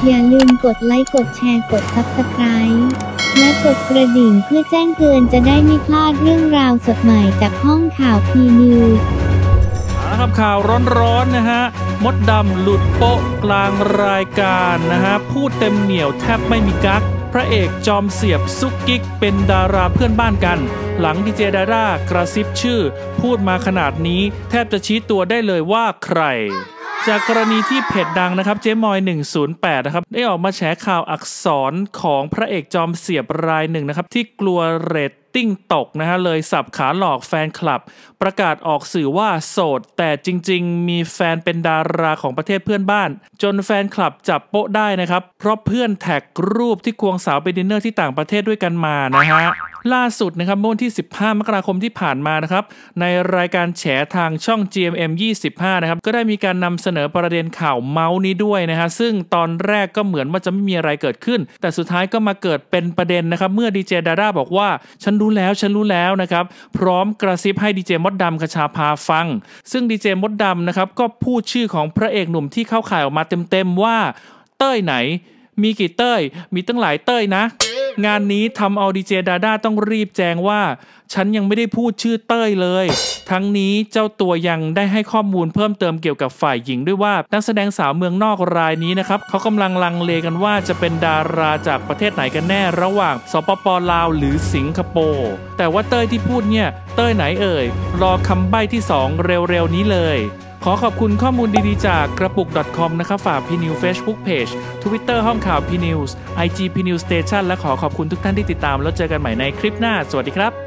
อย่าลืมกดไลค์กดแชร์กด Subscribe และกดกระดิ่งเพื่อแจ้งเตือนจะได้ไม่พลาดเรื่องราวสดใหม่จากห้องข่าวพีนิวส์ครับข่าวร้อนๆนะฮะมดดำหลุดโป๊ะกลางรายการนะฮะพูดเต็มเหนียวแทบไม่มีกั๊กพระเอกจอมเสียบซุกกิ๊กเป็นดาราเพื่อนบ้านกันหลังดีเจดาด้ากระซิบชื่อพูดมาขนาดนี้แทบจะชี้ตัวได้เลยว่าใครจากกรณีที่เพจดังนะครับเจ๊มอย108นะครับได้ออกมาแฉข่าวอักษรของพระเอกจอมเสียบรายหนึ่งนะครับที่กลัวเรตติ้งตกนะฮะเลยสับขาหลอกแฟนคลับประกาศออกสื่อว่าโสดแต่จริงๆมีแฟนเป็นดาราของประเทศเพื่อนบ้านจนแฟนคลับจับโป๊ะได้นะครับเพราะเพื่อนแท็กรูปที่ควงสาวไปดินเนอร์ที่ต่างประเทศด้วยกันมานะฮะล่าสุดนะครับเมื่อวันที่15มกราคมที่ผ่านมานะครับในรายการแฉทางช่อง GMM 25นะครับก็ได้มีการนำเสนอประเด็นข่าวเมาส์นี้ด้วยนะฮะซึ่งตอนแรกก็เหมือนว่าจะไม่มีอะไรเกิดขึ้นแต่สุดท้ายก็มาเกิดเป็นประเด็นนะครับเมื่อดีเจดาด้าบอกว่าฉันรู้แล้วนะครับพร้อมกระซิบให้ดีเจมดดำคชาภาฟังซึ่งดีเจมดดำนะครับก็พูดชื่อของพระเอกหนุ่มที่เข้าข่ายออกมาเต็มๆว่าเต้ยไหนมีกี่เต้ยมีตั้งหลายเต้ยนะงานนี้ทำเอาดีเจดาด้าต้องรีบแจ้งว่าฉันยังไม่ได้พูดชื่อเต้ยเลยทั้งนี้เจ้าตัวยังได้ให้ข้อมูลเพิ่มเติมเกี่ยวกับฝ่ายหญิงด้วยว่านักแสดงสาวเมืองนอกรายนี้นะครับเขากำลังลังเลกันว่าจะเป็นดาราจากประเทศไหนกันแน่ระหว่างสปป.ลาวหรือสิงคโปร์แต่ว่าเต้ยที่พูดเนี่ยเต้ยไหนเอ่ยรอคำใบ้ที่2เร็วๆนี้เลยขอขอบคุณข้อมูลดีๆจากกระปุก .com นะครับฝากพีนิว Facebook Page Twitter ห้องข่าวพีนิวส์ IG พีนิวสเตชันและขอขอบคุณทุกท่านที่ติดตามแล้วเจอกันใหม่ในคลิปหน้าสวัสดีครับ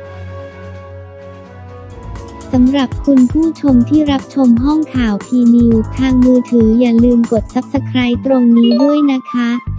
สำหรับคุณผู้ชมที่รับชมห้องข่าวพีนิวส์ทางมือถืออย่าลืมกด Subscribe ตรงนี้ด้วยนะคะ